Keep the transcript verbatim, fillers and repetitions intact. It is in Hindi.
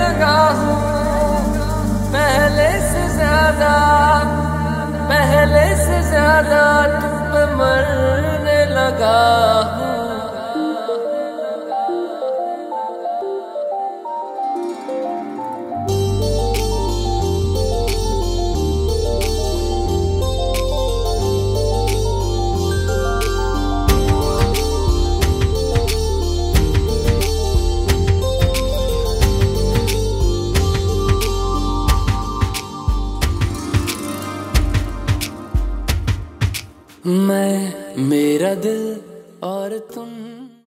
लगा हूँ पहले से ज्यादा, पहले से ज्यादा तुम पे मरने लगा हूँ। मैं, मेरा दिल और तुम